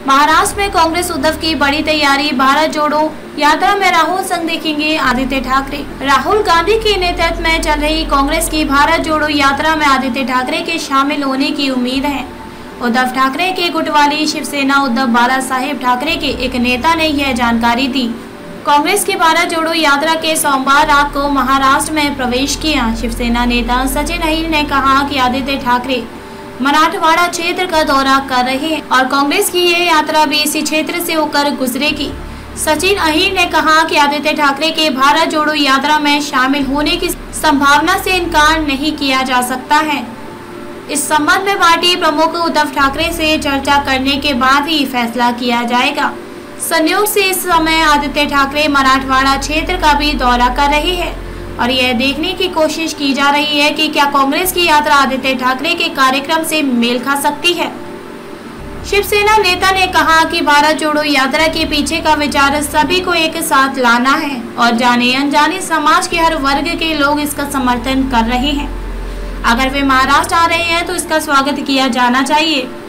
महाराष्ट्र में कांग्रेस उद्धव की बड़ी तैयारी। भारत जोड़ो यात्रा में राहुल संग देखेंगे आदित्य ठाकरे। राहुल गांधी के नेतृत्व में चल रही कांग्रेस की भारत जोड़ो यात्रा में आदित्य ठाकरे के शामिल होने की उम्मीद है। उद्धव ठाकरे के गुट वाली शिवसेना उद्धव बाला साहेब ठाकरे के एक नेता ने यह जानकारी दी। कांग्रेस की भारत जोड़ो यात्रा के सोमवार रात को महाराष्ट्र में प्रवेश किया। शिवसेना नेता सचिन अहिर ने कहा कि आदित्य ठाकरे मराठवाड़ा क्षेत्र का दौरा कर रहे हैं और कांग्रेस की यह यात्रा भी इसी क्षेत्र से होकर गुजरेगी। सचिन अहिर ने कहा कि आदित्य ठाकरे के भारत जोड़ो यात्रा में शामिल होने की संभावना से इनकार नहीं किया जा सकता है। इस संबंध में पार्टी प्रमुख उद्धव ठाकरे से चर्चा करने के बाद ही फैसला किया जाएगा। संयोग से इस समय आदित्य ठाकरे मराठवाड़ा क्षेत्र का भी दौरा कर रहे हैं और यह देखने की कोशिश की जा रही है कि क्या कांग्रेस की यात्रा आदित्य ठाकरे के कार्यक्रम से मेल खा सकती है। शिवसेना नेता ने कहा कि भारत जोड़ो यात्रा के पीछे का विचार सभी को एक साथ लाना है और जाने अनजाने समाज के हर वर्ग के लोग इसका समर्थन कर रहे हैं। अगर वे महाराष्ट्र आ रहे हैं तो इसका स्वागत किया जाना चाहिए।